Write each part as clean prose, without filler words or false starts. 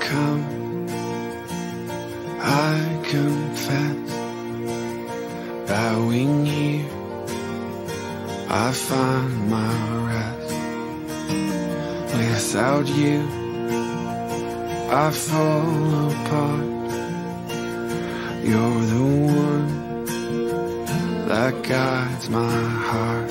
come, I confess, bowing here, I find my rest. Without you, I fall apart. You're the one that guides my heart.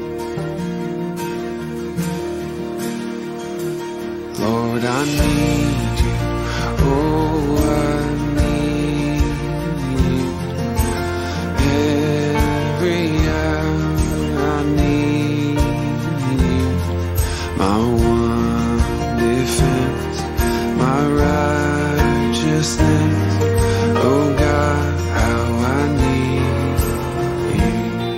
Lord, I need you. Oh, I need you. Every hour I need you. My one defense, my righteousness. Oh God, how I need you.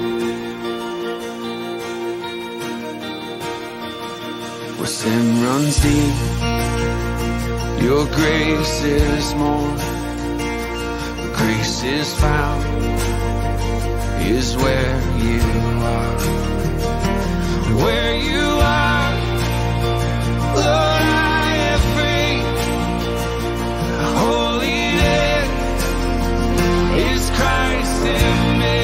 Where sin runs deep, your grace is more. Where grace is found is where you are. And where you are, Lord, I am free. Holiness is Christ in me.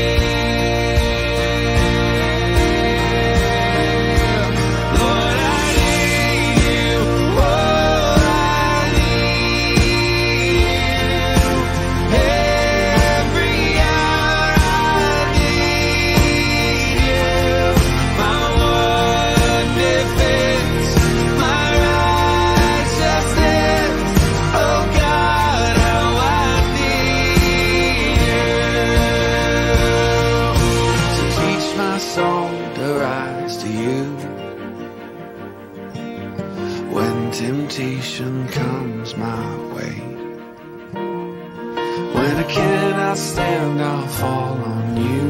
Lord, I need you. Oh, I need you. Every hour I need you. My one defense, my righteousness. Oh God, how I need you. So teach my soul to rise to you. When temptation comes my way, when I cannot stand, I'll fall on you.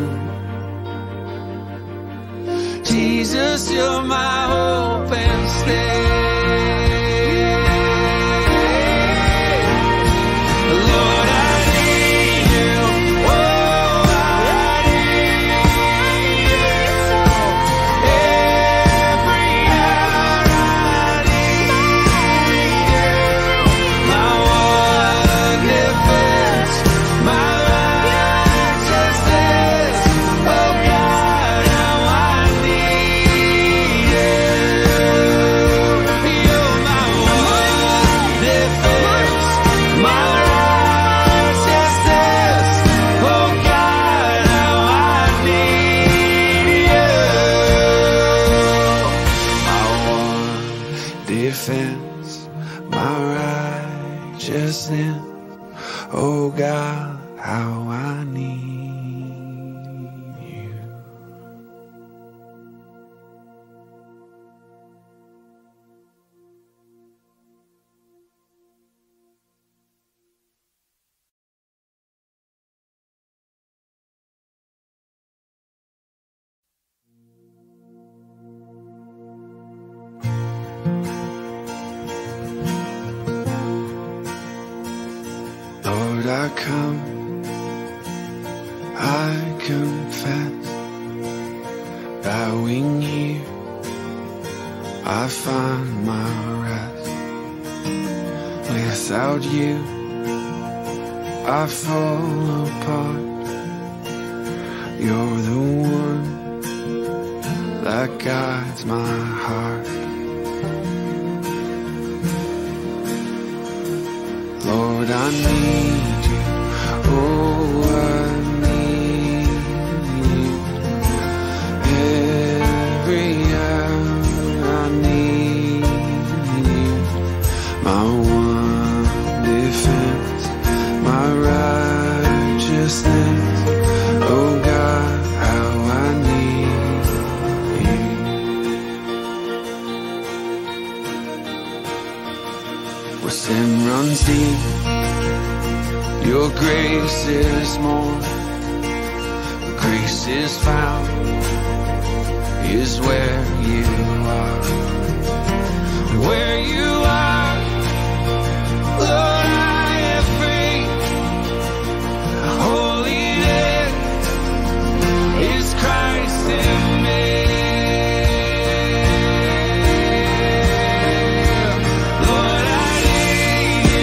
Jesus, you're my hope and stay. Lord, I need you. Oh, I need you. Every hour I need you. My one defense, my righteousness. Oh God, how I need you. You're my one defense, my righteousness. Oh God, how I need you. My one defense, my righteousness. Oh God, how I need you. Lord, I come, I confess, bowing here, I find my rest. Without you, I fall apart. You're the one that guides my heart. Lord, I need you. Oh, I need you. Every hour I need you. My one defense, my righteousness. Oh God, how I need you. Where sin runs deep, your grace is more. Where grace is found is where you are. And where you are, Lord, I am free. Holiness is Christ in me. Lord, I need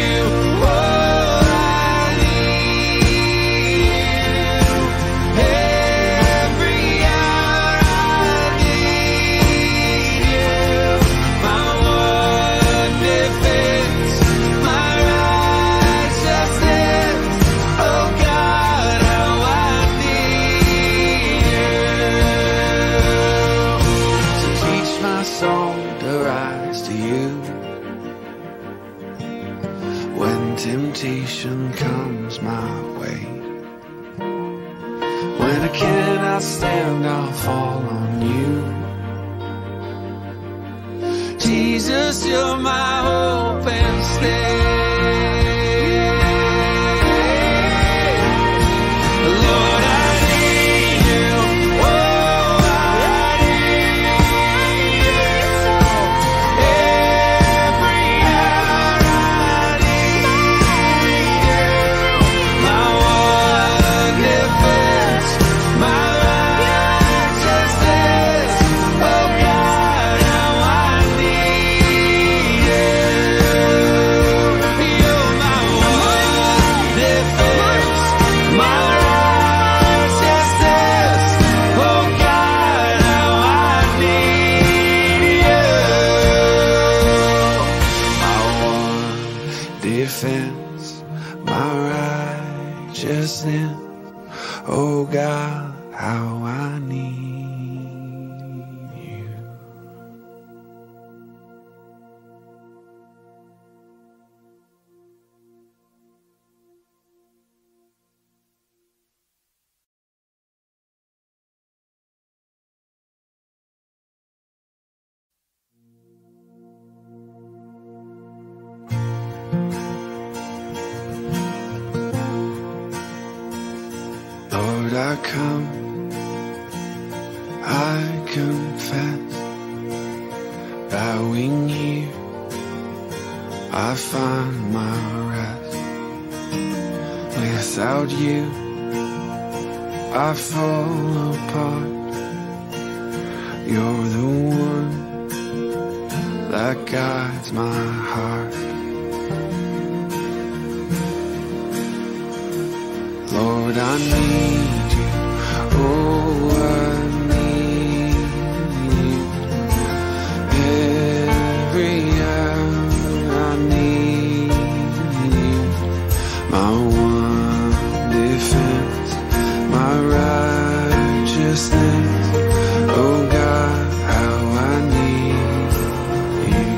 When I cannot stand, I'll fall on you. Jesus, you're my hope and stay. Lord, I need you. Oh, I need you. Every hour I need you. My one defense, my righteousness. Oh God, how I need you. You're my one defense, my righteousness. Oh God, how I need you. My one defense, my righteousness. Oh God, how I need you. Lord, I come, I confess, bowing here, I find my rest. Without you, I fall apart. You're the one that guides my heart. Lord, I need you. Oh, I need you. Every hour I need you. My one defense, my righteousness. Oh God, how I need you.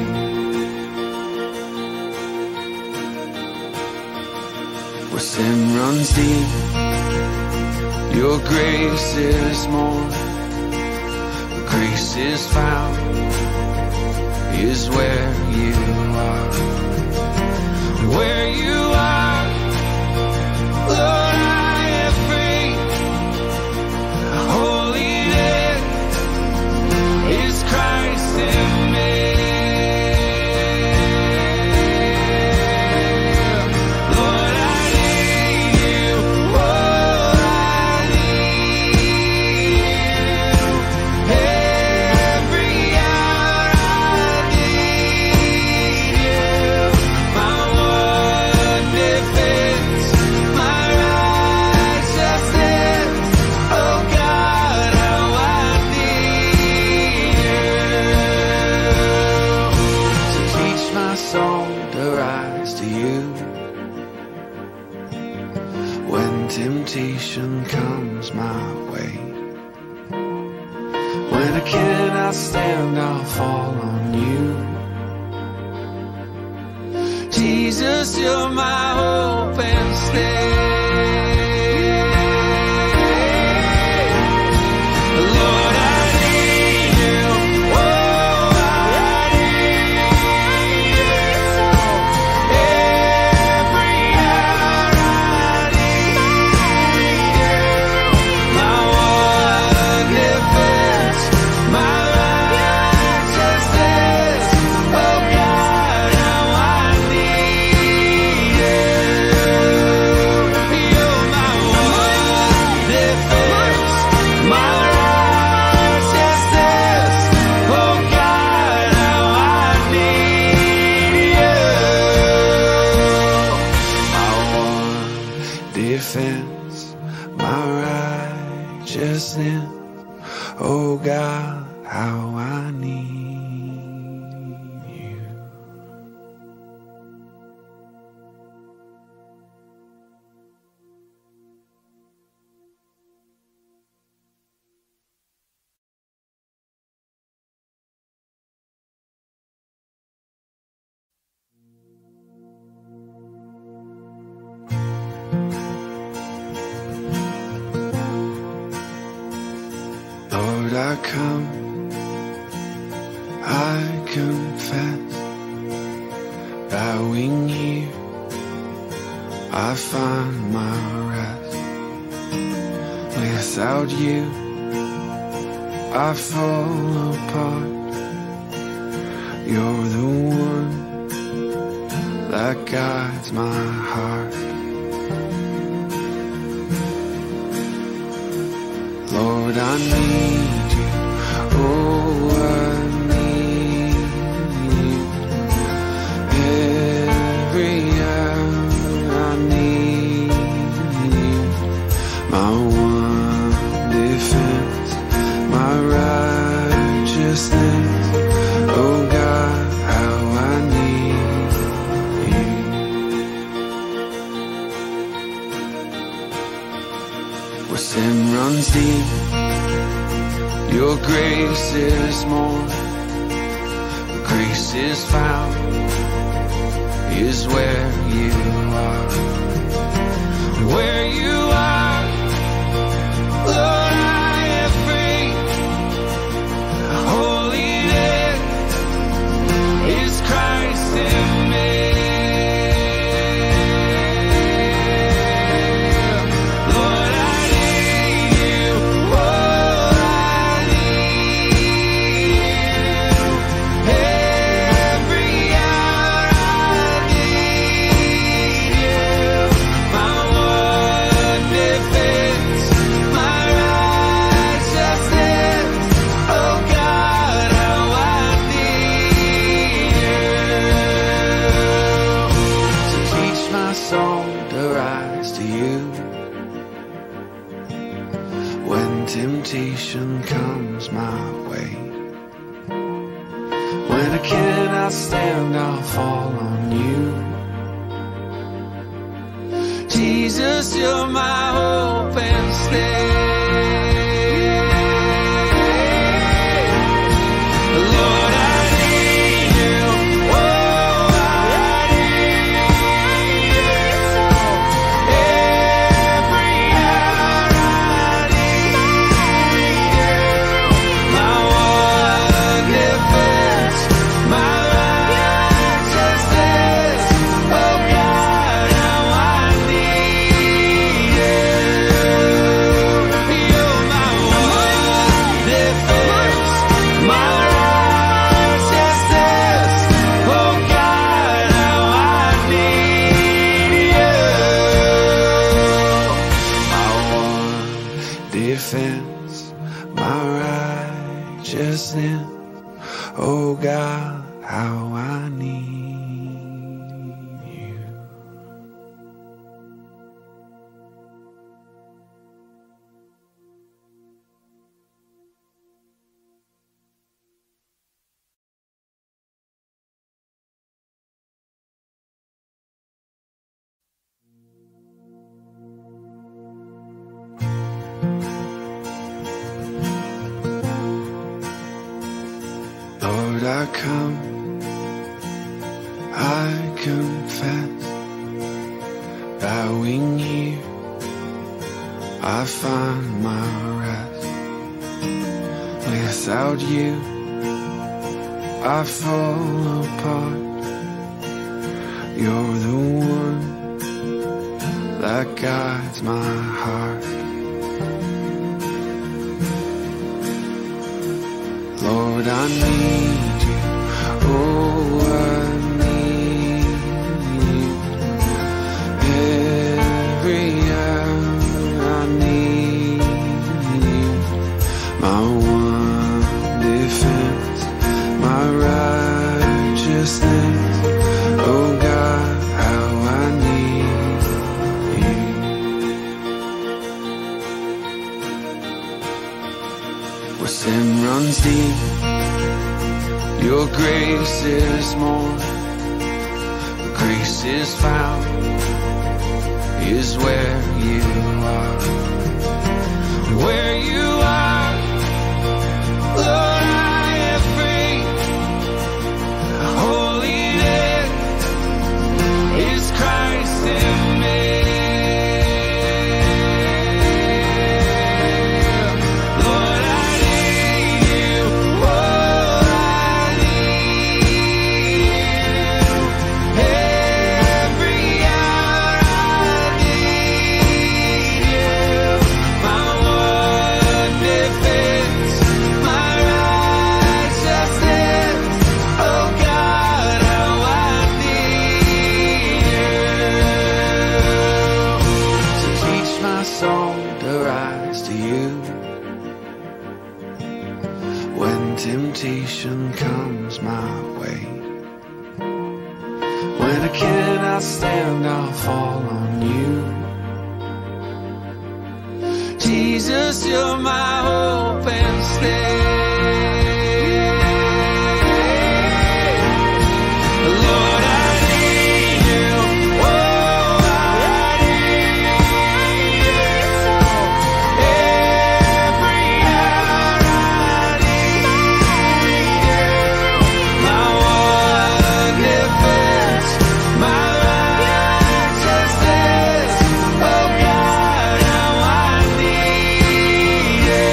Where sin runs deep, your grace is more. Where grace is found is where you are. And where you are, Lord, I am free. Holiness is Christ in me. Lord, I need you. Oh, I need you. Every hour I need you. My one defense, my righteousness. Oh God, how I need you. So teach my soul to rise to you. When temptation comes my way, when I cannot stand, I'll fall on you. Jesus, you're my hope and stay. Lord, I need you. Oh, I need you. Every hour I need you. My one defense, my righteousness. Oh God, how I need you. You're my one defense, my righteousness. Oh God, how I need you. My one defense, my righteousness. Oh God, how I need you. I come, I confess, bowing here, I find my rest. Without you, I fall apart. You're the one that guides my heart. Lord, I need you. Oh, I need you. Every hour I need you. My one defense, my righteousness. Oh God, how I need you. Where sin runs deep, your grace is more. Grace is found, is where you are. Where you are, Lord, I am free. Holiness is Christ in me. Lord, I need you. Oh, I need you. Every hour I need you. My one defense, my righteousness. Oh God, how I need you. So teach my soul to rise to you. When temptation comes my way, when I cannot stand, I'll fall on you. Jesus, you're my hope and stay. Lord, I need you. Oh, I need you. Every hour I need you. My one defense, my righteousness. Oh God, how I need you. You're my one defense, my righteousness. Oh God, how I need you. My one defense, my righteousness. Oh God, how I need you. Lord, I come, I confess, bowing here, I find my rest. Without you, I fall apart. You're the one that guides my heart. Lord, I need you. Oh, I need you. Every hour I need you. My one defense, my righteousness. Oh God, how I need you. Where sin runs deep, your grace is more. Grace is found, is where you are. Where you are, Lord, I am free. Holiness is Christ in me. Lord, I need to rise to you. When temptation comes my way, when I cannot stand, I'll fall on you. Jesus, you're my hope and stay. Lord, I need you. Oh, I need you. Every hour I need you. My one defense, my righteousness. Oh God, how I need you.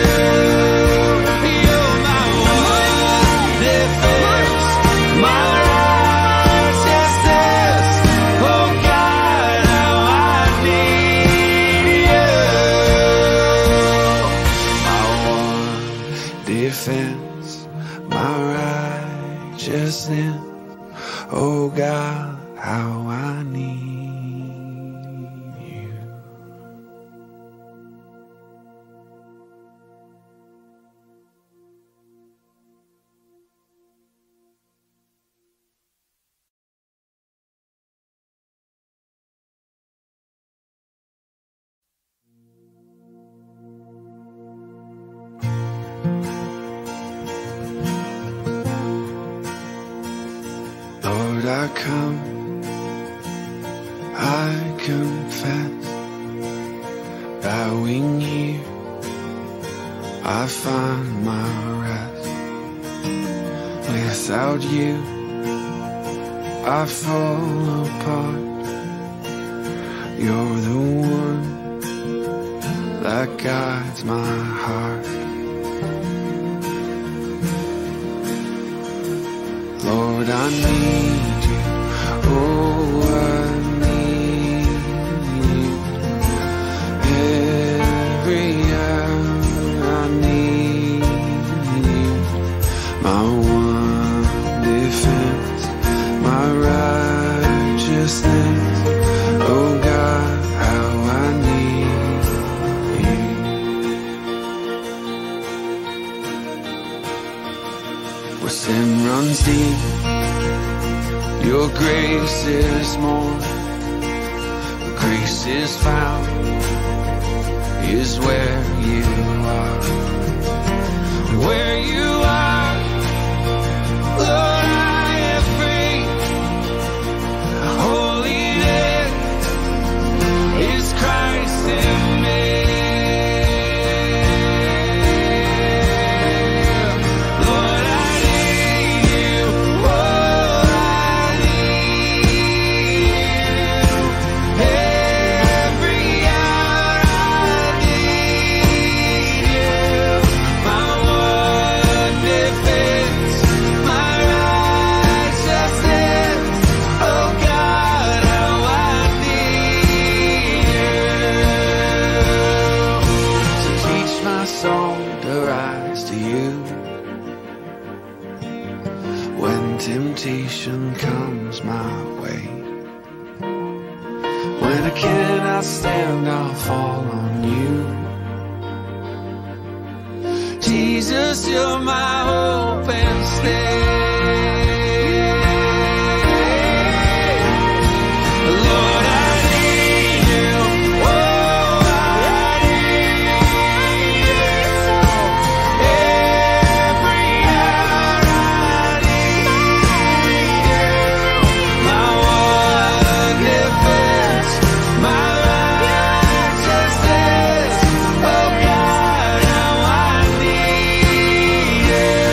You're my one defense, my righteousness. Oh God, how I need you. My one defense, my righteousness. Oh God, how I need you. Lord, I come, I confess, bowing here, I find my rest. Without you, I fall apart. You're the one that guides my heart. Lord, I need you. Oh, I need you. Every hour I need you. My one defense, my righteousness. Oh God, how I need you. Where sin runs deep, your grace is more. Where grace is found is where you are. Where you are, Lord, I am free. Holiness is Christ in me. Lord, I need you. Oh, I need you. Every hour I need you. My one defense, my righteousness. Oh God, how I need you. So teach my soul to rise to you. When temptation comes my way, when I cannot stand, I'll fall on you. Jesus, you're my hope and stay. Lord, I need you. Oh, I need you. Every hour I need you. My one defense, my righteousness. Oh God, how I need you.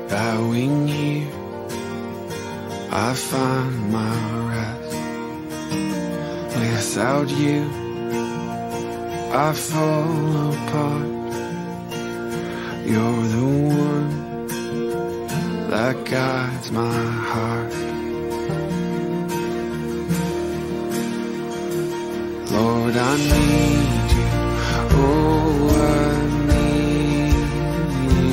Bowing here, I find my rest. Without you, I fall apart. You're the one that guides my heart. Lord, I need you. Oh, I need you.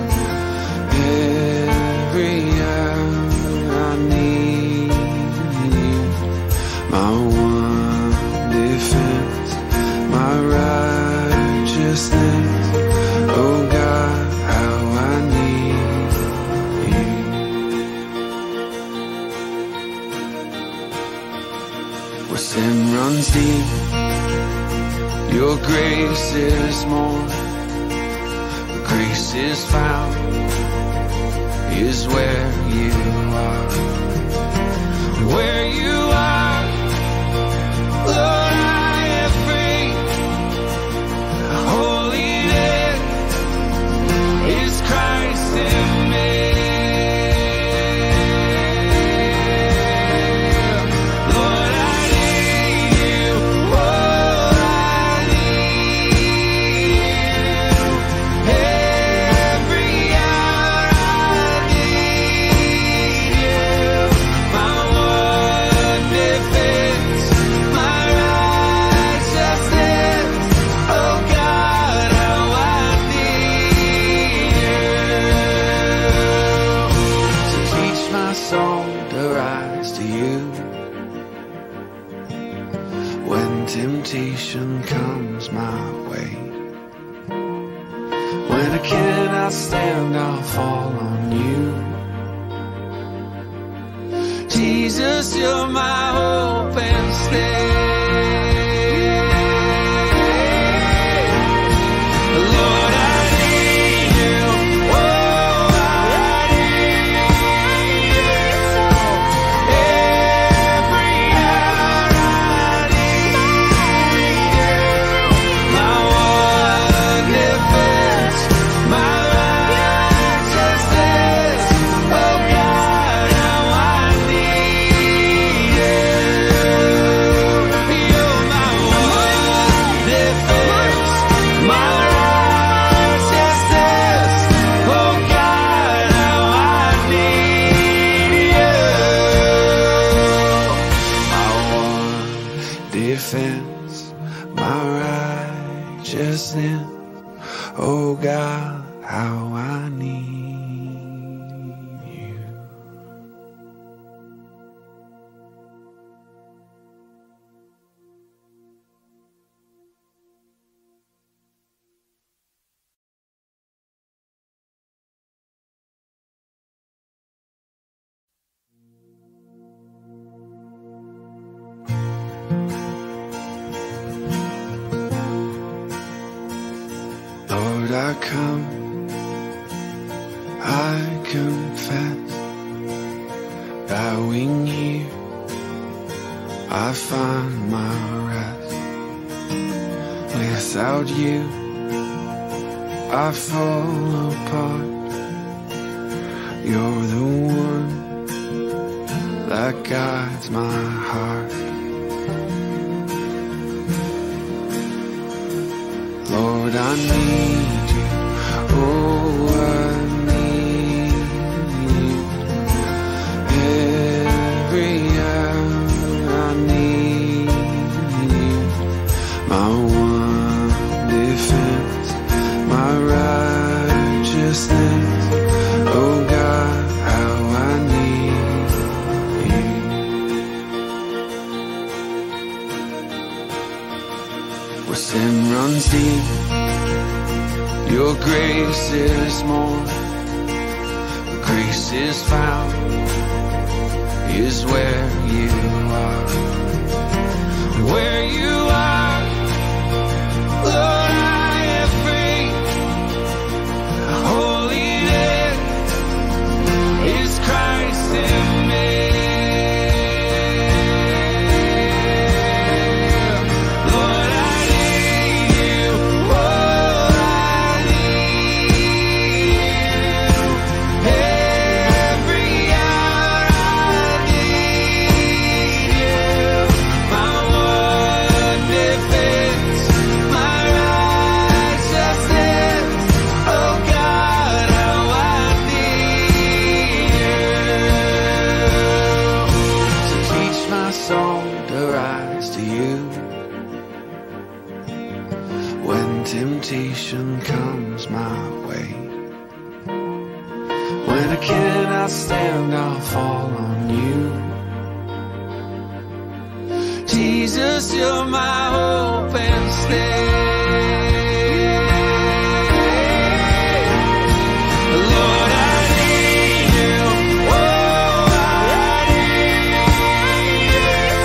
Every hour I need you. My one defense, my righteousness. Oh God, how I need you. Where sin runs deep, your grace is more. Where grace is found is where you are. Where you are, Lord, I am free. Holiness is Christ in me. Lord, I need you. Oh, I need you. Every hour I need you. My one defense, my righteousness. Oh God, how I need you. So teach my soul to rise to you. When temptation comes my way, when I cannot stand, I'll fall on you. Jesus, you're my hope and stay. Lord, I need you. Oh, I need you. Every hour I need you. My one defense, my righteousness. Oh God, how I need you. You're my one defense, my righteousness. Oh God, how I need you. My one defense, my righteousness. Oh God, how I need you. Lord, I come, I confess, bowing here, I find my rest. Without you, I fall apart. You're the one that guides my heart. Lord, I need you. Oh, I need you. Every hour I need you. My one defense, my righteousness. Oh God, how I need you. Where sin runs deep, your grace is more. Where grace is found is where you are. Where you are, Lord, I am free. Holiness is Christ in me. Lord, I need you. Oh, I need you. temptation comes my way, when I cannot stand, I'll fall on you. Jesus, you're my hope and stay. Lord, I need you. Oh, I need you.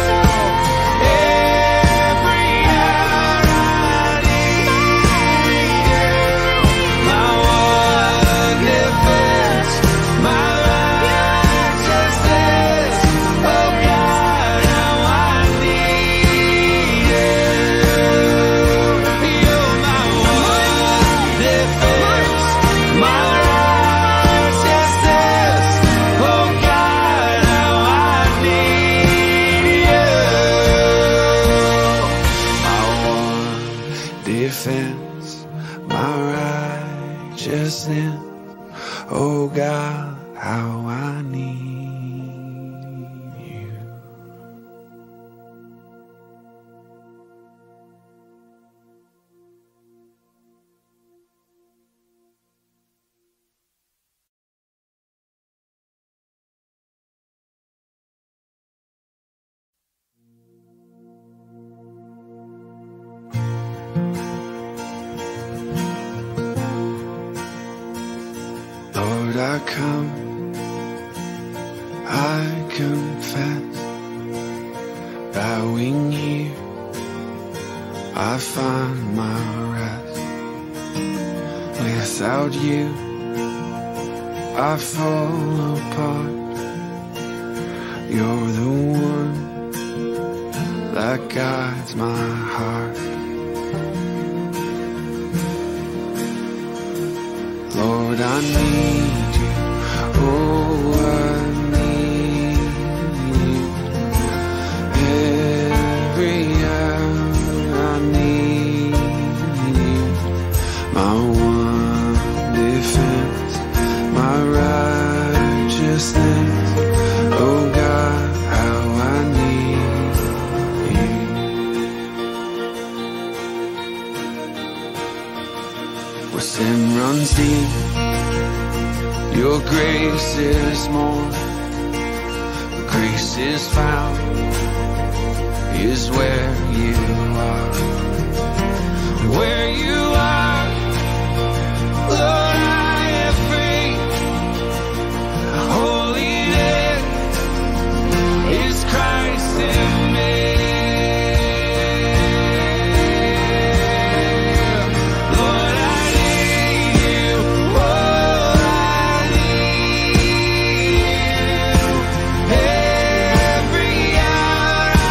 Every hour I need you. My one defense, my righteousness. Oh God, how I need you. You're my one defense, my righteousness. Oh God, how I need you. My one defense, my righteousness. Oh God, how I need you. Lord, I come, I confess, bowing here, I find my rest. Without you, I fall apart. You're the one that guides my heart. Lord, I need you. Oh, I need you. Every hour I need you. My one defense, my righteousness. Oh God, how I need you. Where sin runs deep, your grace is more. Where grace is found is where you are. Where you are, Lord, I am free. Holiness is Christ in me. Lord, I need you. Oh, I need you. Every hour I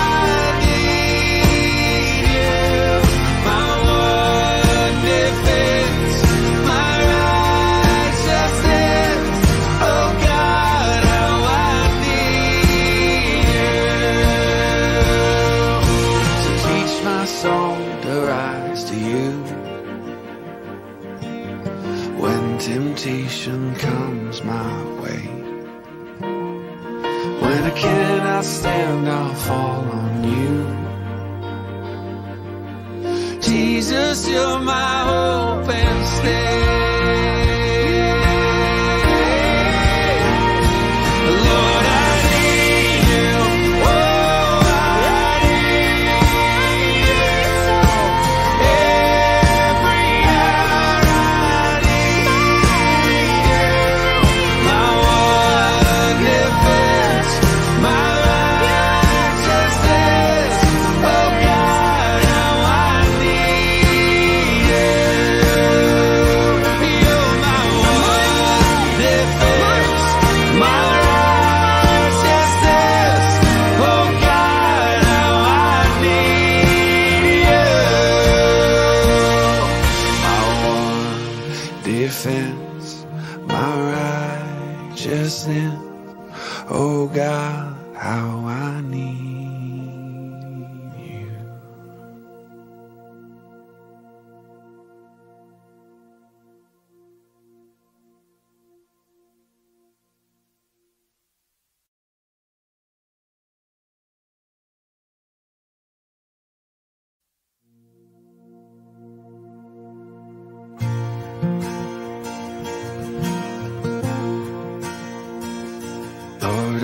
need you. My one defense, my righteousness. Oh God, how I need you. So teach my soul to rise to you. When temptation comes my way, when I cannot stand, I'll fall on you. Jesus, you're my hope and stay. Lord, I need you. Oh, I need you. Every hour I need you. My one defense, my righteousness. Oh God, how I need you. You're my one defense, my righteousness. Oh God, how I need you. My one defense, my righteousness. Oh God, how I need you.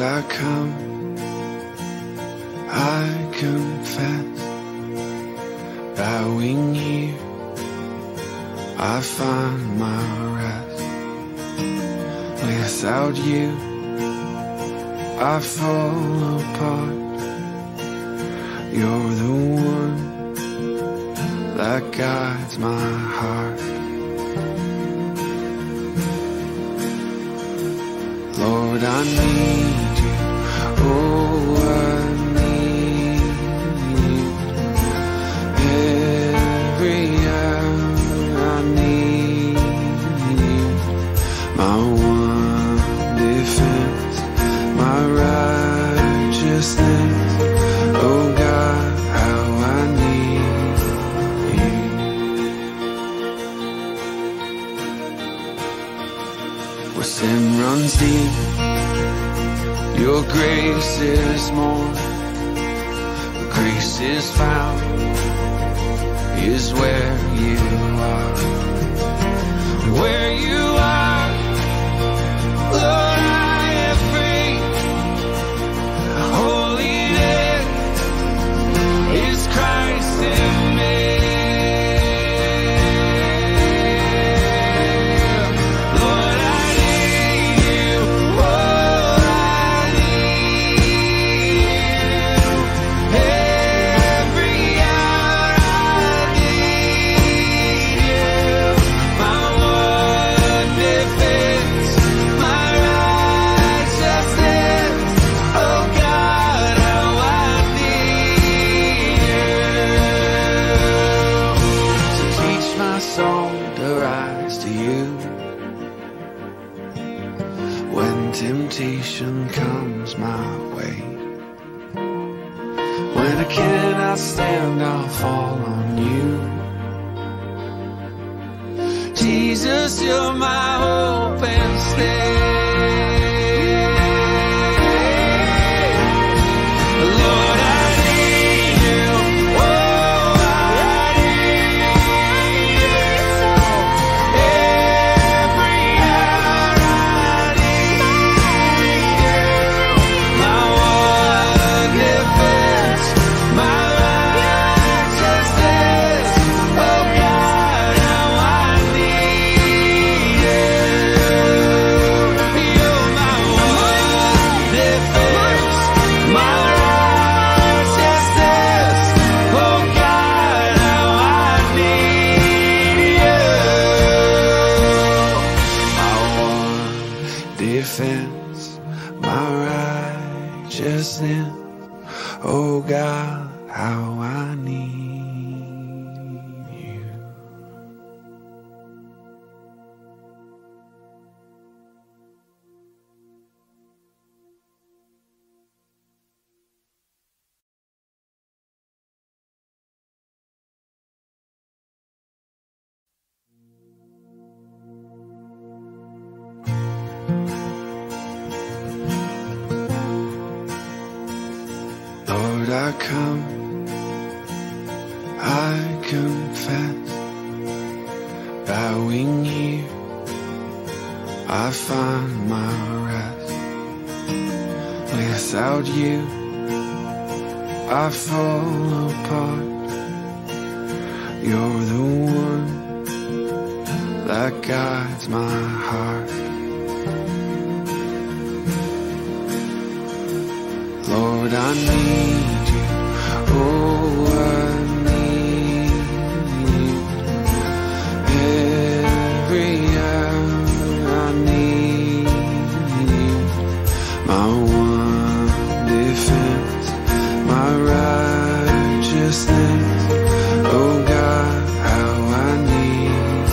I come, I confess, bowing here, I find my rest. Without you, I fall apart. You're the one that guides my heart. Lord, I need you. Oh, I need you. Every hour I need you. My one defense, my righteousness. Oh God, how I need you. Where sin runs deep, your grace is more. Where grace is found is where you are. Where you are, Lord, I am free. Holiness is Christ in me. Lord, I need you. Oh, I need you. Every hour I need you. My one defense, my righteousness. Oh God, how I need you. So teach my soul to rise to you. When temptation comes my way, when I cannot stand, I'll fall on you. Jesus, you're my hope and stay. Lord, I need you. Oh, I need you. Every hour I need you. My one defense, my righteousness. Oh God, how I need you. You're my one defense, my righteousness. Oh God, how I need you. My one defense, my righteousness. Oh God, how I need you. Lord, I come, I confess, bowing here, I find my rest. Without you, I fall apart. You're the one that guides my heart. Lord, I need you. Oh, I need you. Every hour I need you. My one defense, my righteousness. Oh God, how I need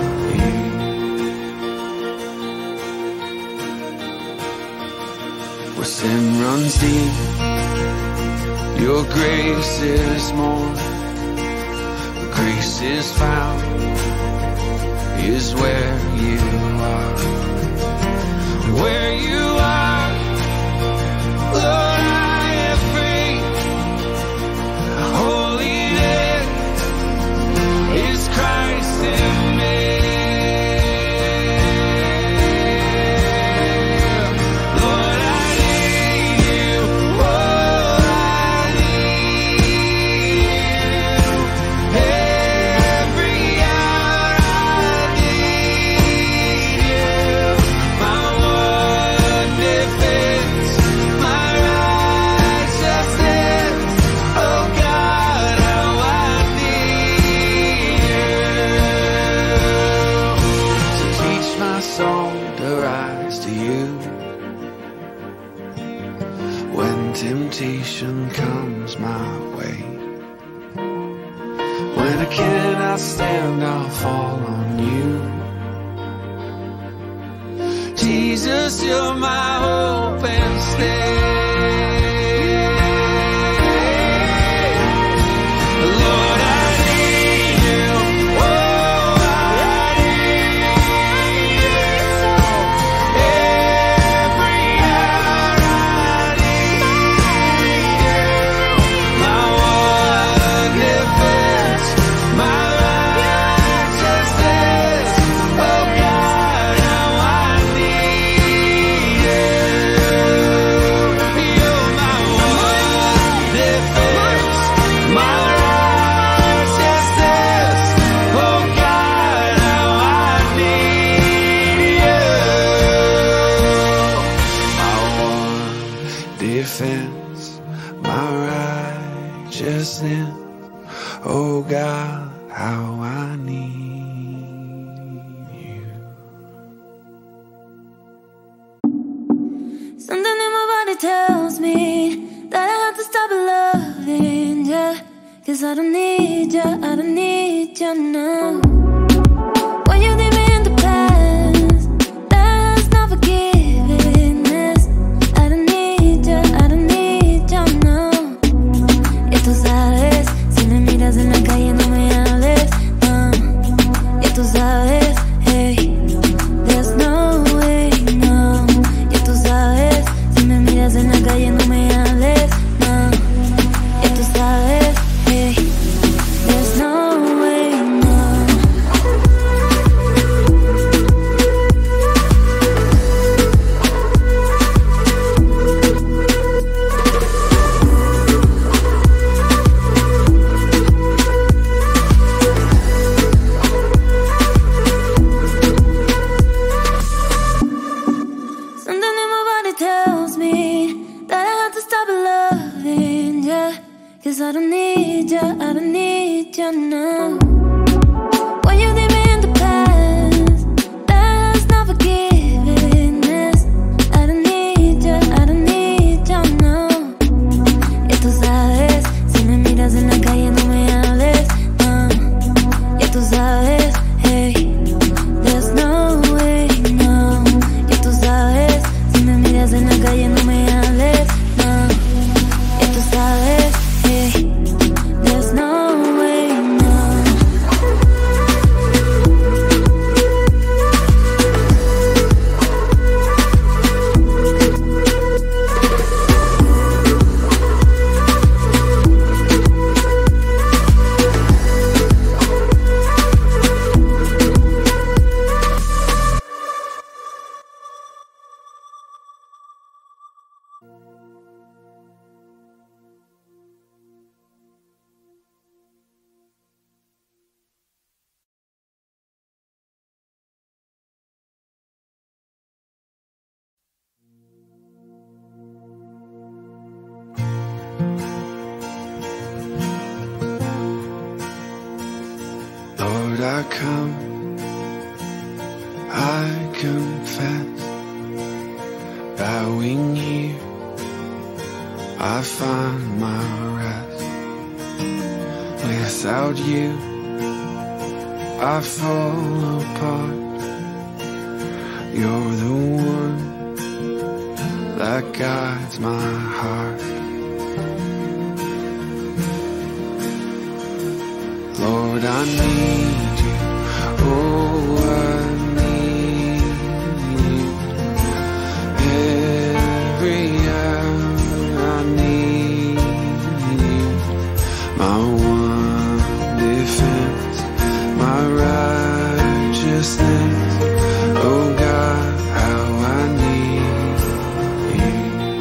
you. Where sin runs deep, your grace is more. Where grace is found is where you are. Where you are, Lord, I am free. Holiness is Christ in me. Lord, I need you. When temptation comes my way, when I cannot stand, I'll fall on you. Jesus, you're my hope and stay. Lord, I need you. Oh, I need you. Every hour I need you. My one defense, my righteousness. Oh God, how I need you. You're my one defense, my righteousness. Oh God, how I need you. My one defense, my righteousness. Oh God, how I need you. Something in my body tells me that I have to stop loving you, 'cause I don't need you, I don't need you now. When you leave me in the past, that's not forgiveness. I don't need you, I don't need you now. Y tú sabes, si me miras en la calle no me hables, no. Y tú sabes, hey, there's no way, no. Y tú sabes, si me miras en la calle no me hables, no. Y tú sabes, hey, there's no way, no. Something in my body tells me that I have to stop loving you, 'cause I don't need you, I don't need you now. When you leave me in the past, that's not forgiveness. I don't need you, I don't need you now. Y tú sabes, si me miras en la calle no me hables, no. Y tú sabes, hey, there's no way, no. Y tú sabes, si me miras en la calle no me hables, no. Y tú sabes, hey, there's no way, no. Lord, I come, I confess, bowing here, I find my rest. Without you, I fall apart. You're the one that guides my heart. Lord, I need you. Oh, I need you. Every hour I need you. My one defense, my righteousness. Oh God, how I need you.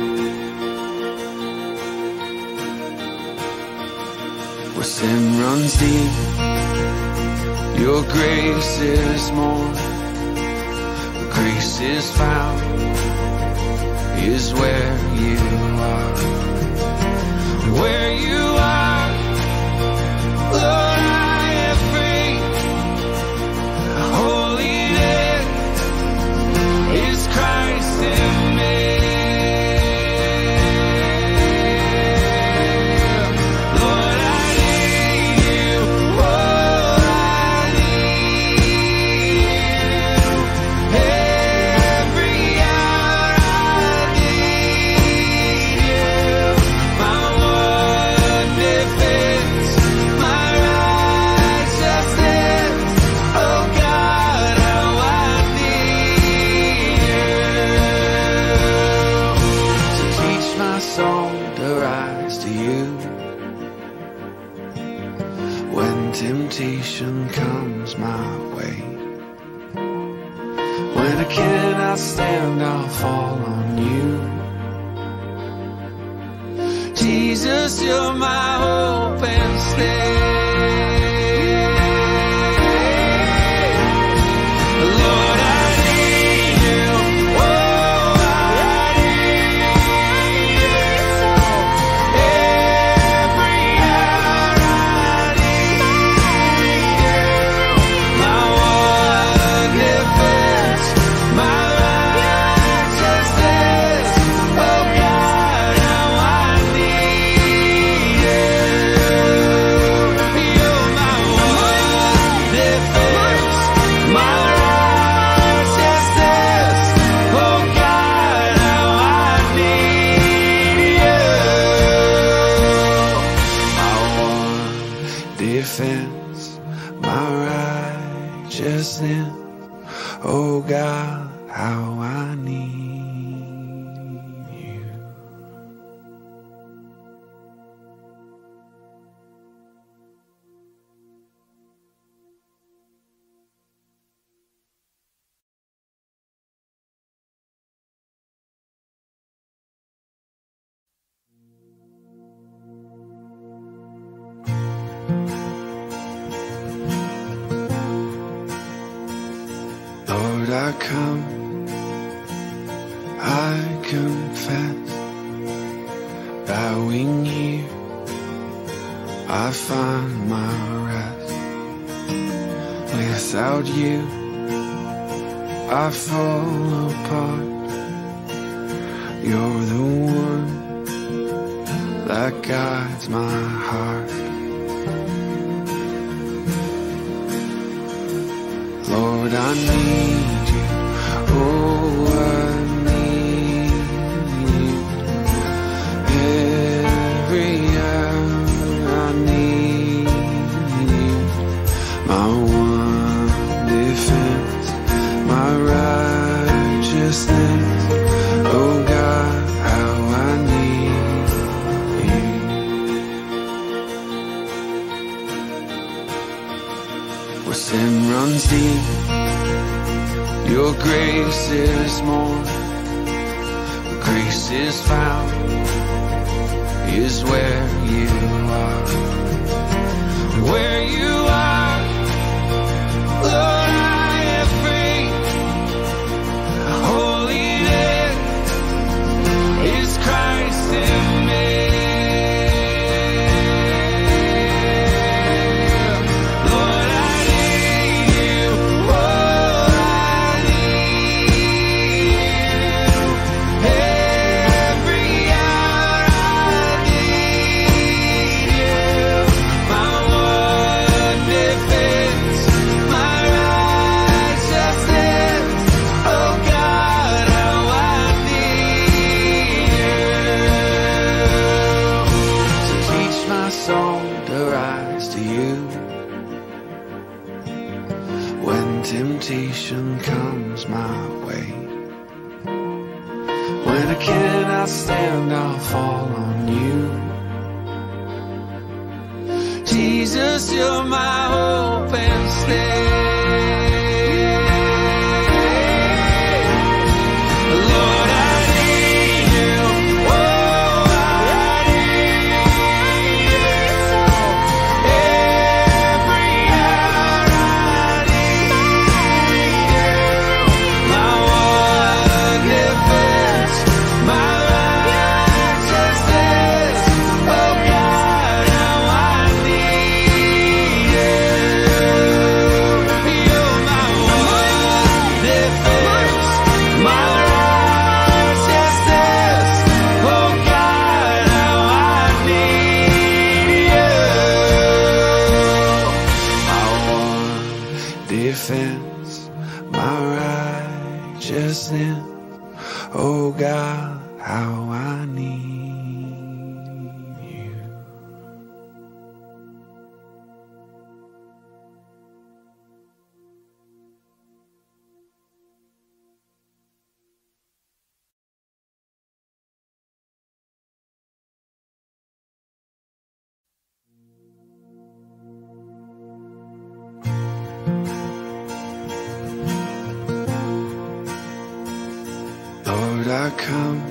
Where sin runs deep, your grace is more. Where grace is found is where you are. Where you are, Lord, I am free. Holiness is Christ When I cannot stand, I'll fall on you. Jesus, you're my hope and stay. Lord, I need you. Oh, I need you. Every hour I need you. My one defense, my righteousness. Oh God, how I need you. You're my one defense, my righteousness. Oh God, how I need you. My one defense, my righteousness. Oh God, how I need you. Lord, I come, I confess, bowing here, I find my rest. Without you, I fall apart. You're the one that guides my heart. Lord, I need you. Oh, I need you. Every hour I need you. My one defense, my righteousness. Oh God, how I need you. Where sin runs deep, your grace is more. Where grace is found is where you are. Where you are, Lord, I am free. Holiness is Christ in me. Lord, I need you. Oh, I need you. Every hour I need you. My one defense, my righteousness. Oh God, how I need you. So teach my soul to rise to you. When temptation comes my way, when I cannot stand, I'll fall on you. Jesus, you're my hope and stay. Lord, I need you. Oh, I need you. Every hour I need you. My one defense, my righteousness. Oh God, how I need you. You're my one defense, my righteousness. Oh God, how I need you. My one defense, my righteousness. Oh God, how I need you. Lord, I come,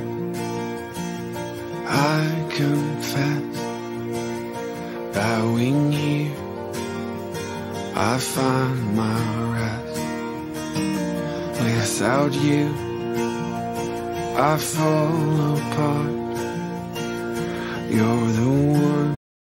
I confess, bowing here, I find my rest. Without you, I fall apart. You're the one.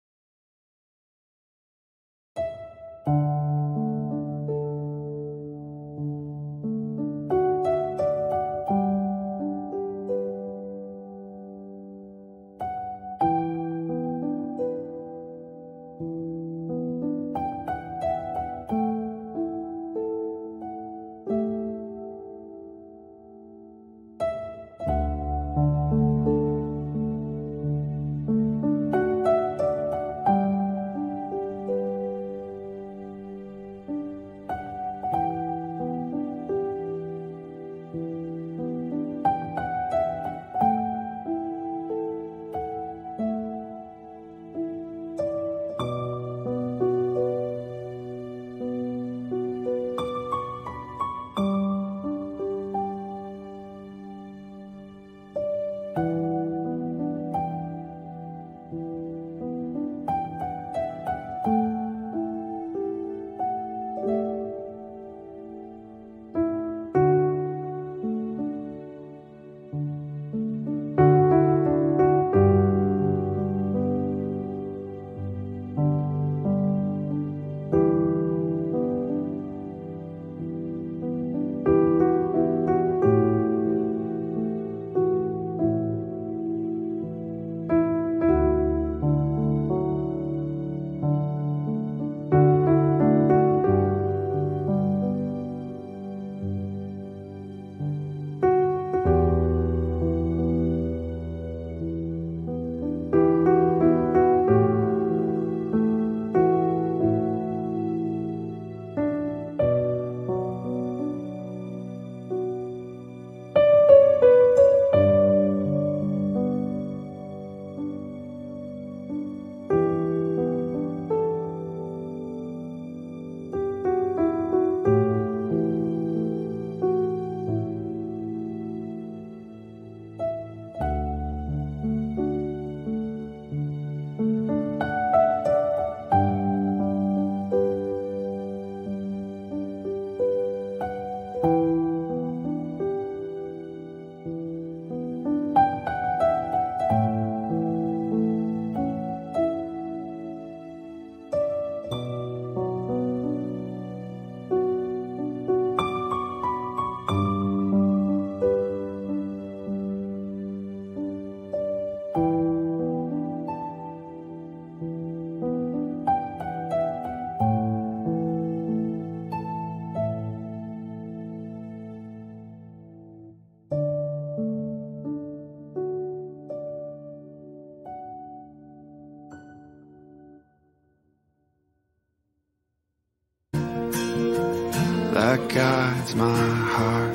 That guides my heart.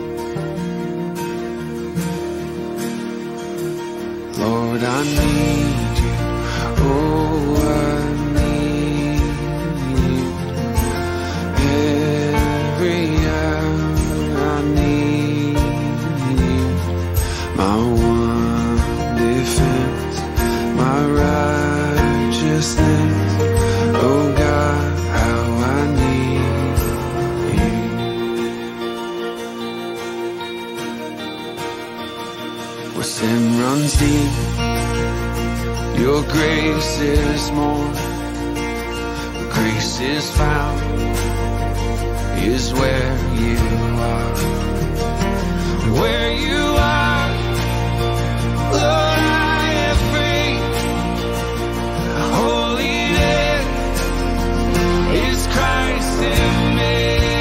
Lord, I need you. Oh, I need you. Every hour I need you. My one defense, my righteousness. Oh God, how I need you. Where sin runs deep, your grace is more. Where grace is found is where you are. Where you are, Lord, I am free. Holiness is Christ in me.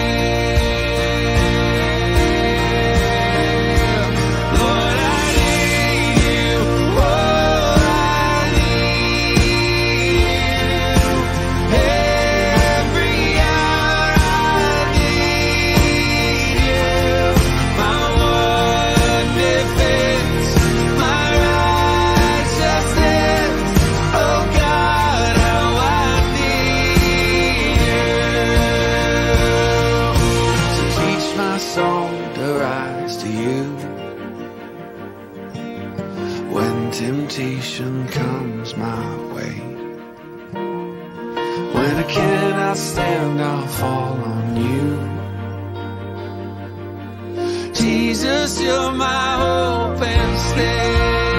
Lord, I need you. Oh, I need you. Every hour I need you. My one defense, my righteousness. Oh God, how I need you. So teach my soul to rise to you. when temptation comes my way. When I cannot stand, I'll fall on you. Jesus, you're my hope and stay.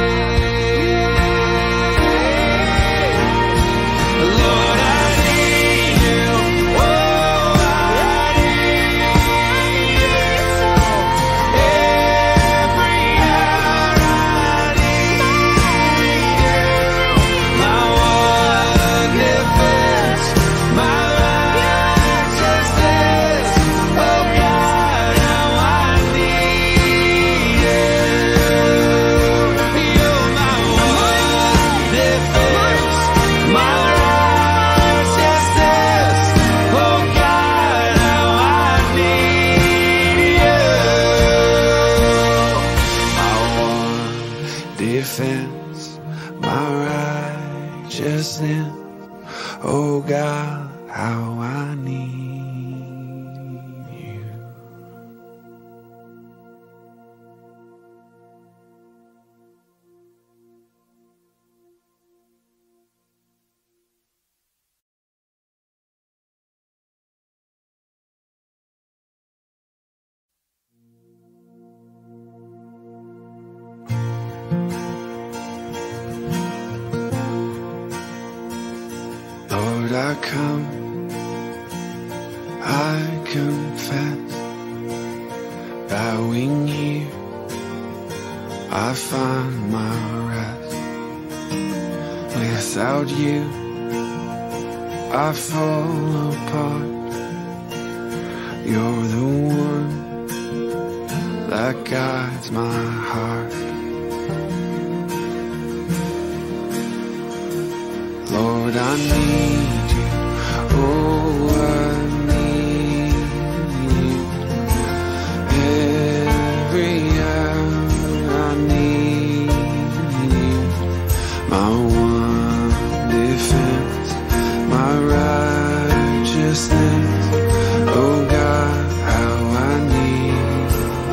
Lord, I need you. Oh, I need you. Every hour I need you. My one defense, my righteousness. Oh God, how I need you. You're my one defense, my righteousness. Oh God, how I need you. My one defense, my righteousness. Oh God, how I need you. Lord, I come, I confess, bowing here, I find my rest. Without you, I fall apart. You're the one that guides my heart. Lord, I need you. Oh, I need you. Every hour I need you. My one defense, my righteousness. Oh God, how I need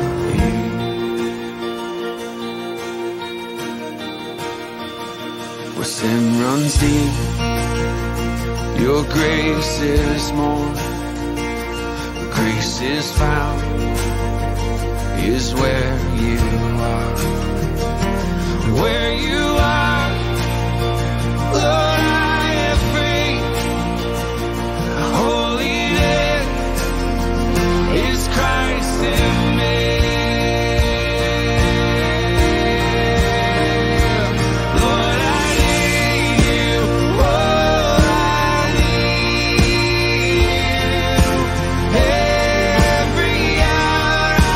you. Where sin runs deep, your grace is more. Where grace is found is where you are. Where you are, Lord, I am free. Holiness is Christ in me. Lord, I need you. Oh, I need you. Every hour I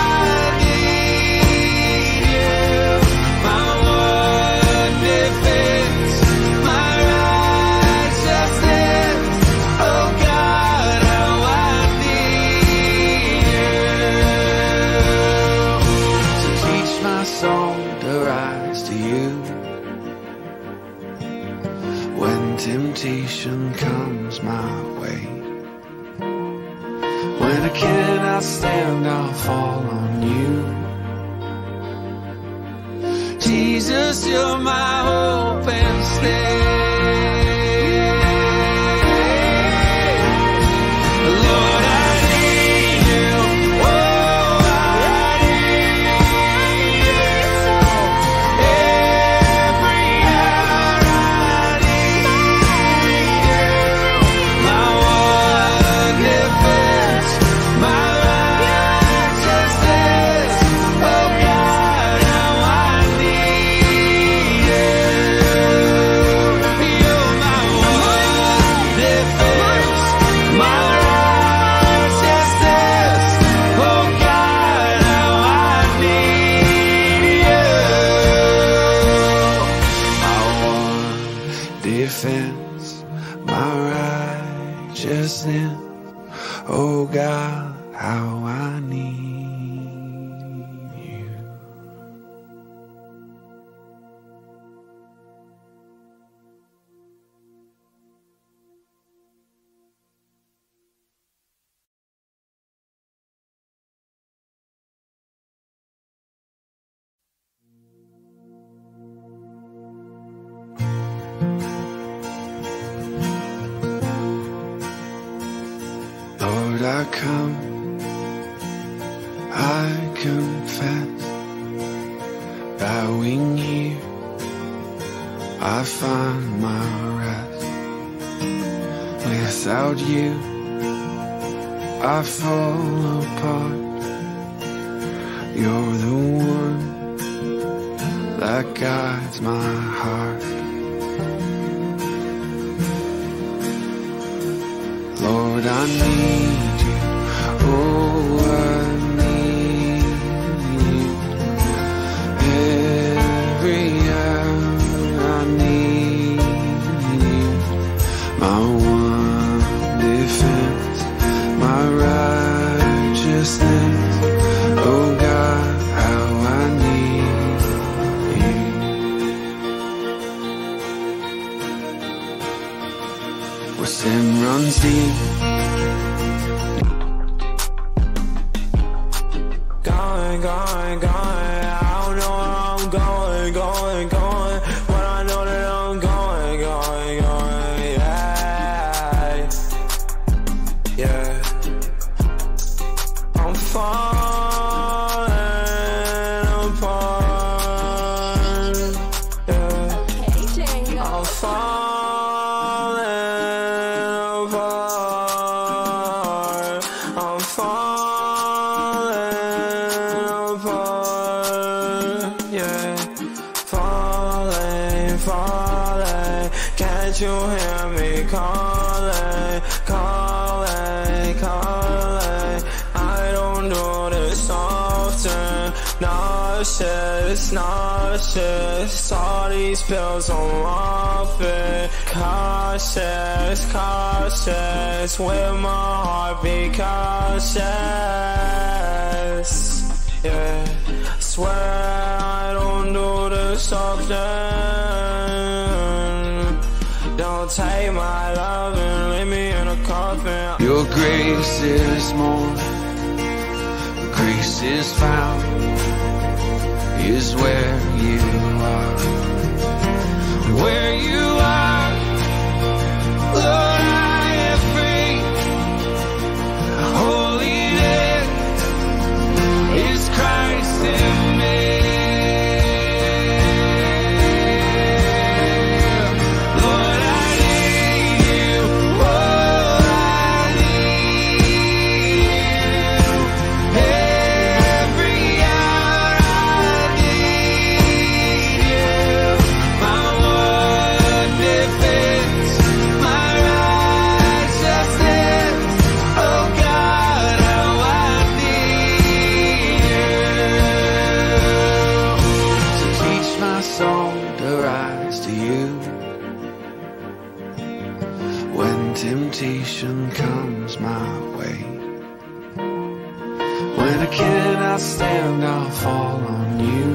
need you. My one defense, my righteousness. Oh God, how I need you. So teach my soul to rise to you. When temptation comes my way, when I cannot stand, I'll fall on you. Jesus, you're my hope and stay. Lord, I need you. Oh, I need you. Every hour I need you. My one defense, my righteousness. Oh God, how I need you. come, I confess, bowing here, I find my rest. Without you, I fall apart. You're the one that guides my heart. Lord, I need you. Oh, I need you. Every hour I need you. My one defense, my righteousness. Oh God, how I need you. Where sin runs deep, going, going, going. I don't know where I'm going, going, going, but I know that I'm going, going, going. Yeah, yeah. I'm falling apart. Yeah, I'm falling apart. I'm falling apart. Yeah, falling, falling. Can't you hear me calling, calling, calling? I don't do this often. Nauseous, nauseous. All these pills I'm off it. Cautious, cautious. With my heart be cautious. Yeah, swear I don't do this often. Don't take my love and leave me in a coffin. your grace is more. Grace is found, is where you are. Where you are, Lord, I am free. Holiness is Christ in me. Lord, I need you. Oh, I need you. Every hour I need you. My one defense, my righteousness. Oh God, how I need you. So teach my soul to rise to you. When temptation comes my way, when I cannot stand, I'll fall on you.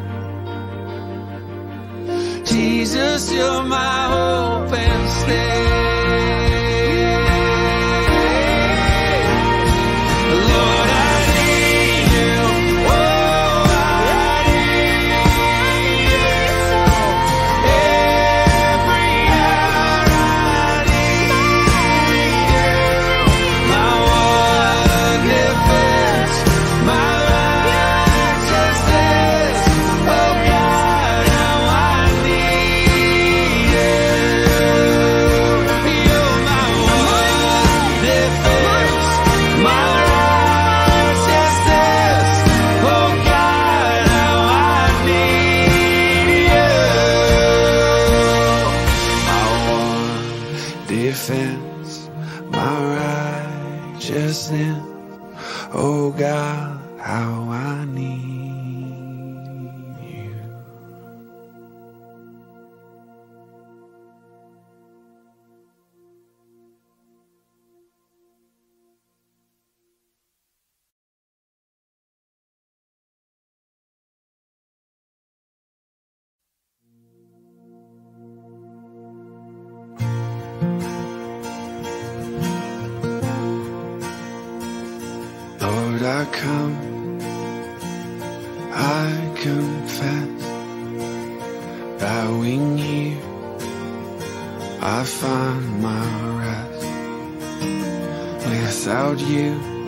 Jesus, you're my hope and stay. Lord, I need you. Oh, I need you. Every hour I need you. My one defense, my righteousness. Oh God, how I need you. You're my one defense, my righteousness. Oh God, how I need you. My one defense, my righteousness. Oh God, how I need you. Lord, I come, I confess, bowing here, I find my rest. Without you,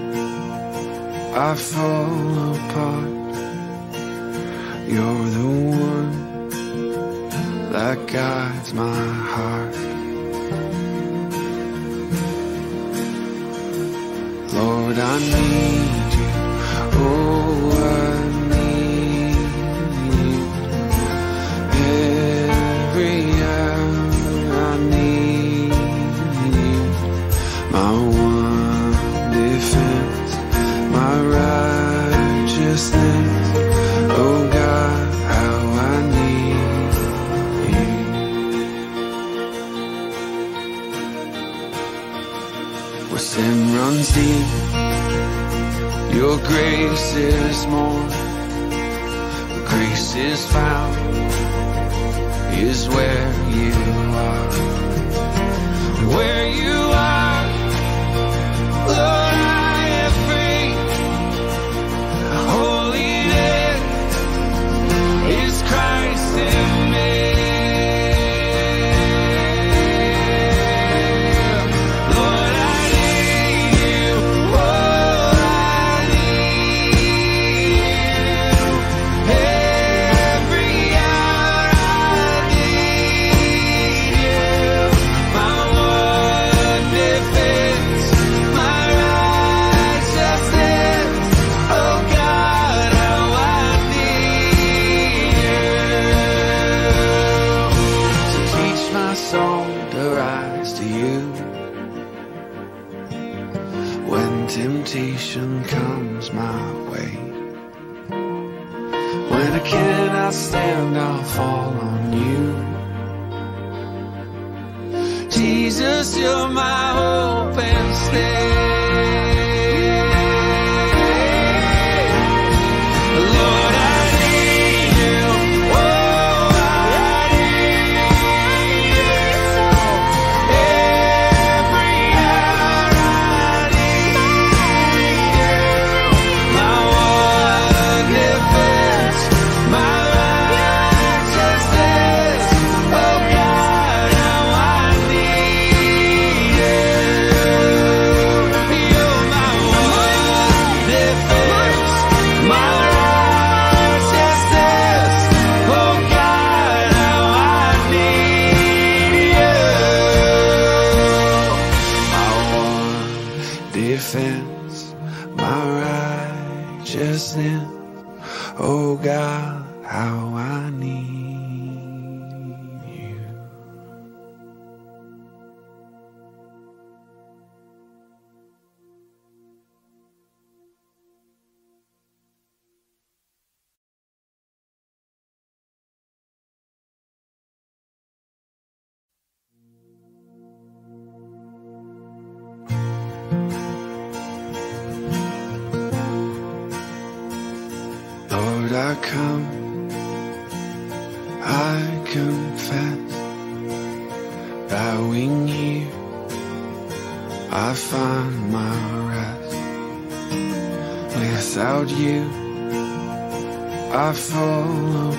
I fall apart. You're the one that guides my heart. Lord, I need you. Oh, I need you. Every hour I need you. My one defense, my righteousness. Oh God, how I need you. Where sin runs deep, your grace is more. Where grace is found is where you are. And where you are, Lord, I am free. Holiness is Christ in me. Lord, I need you. Oh, I need you. Every hour I need you. My one defense, my righteousness. Oh God, how I need you. So teach my soul to rise to you. When temptation comes my way, when I cannot stand, I'll fall on you. Jesus, you're my hope and stay. Lord, I need you. Oh, I need you. Every hour I need you. My one defense, my righteousness. Oh God, how I need you. You're my one defense, my righteousness. Oh God, how I need you. My one defense, my righteousness. Oh God, how I need you. Lord, I come, I confess, bowing here, I find my rest. Without you, I fall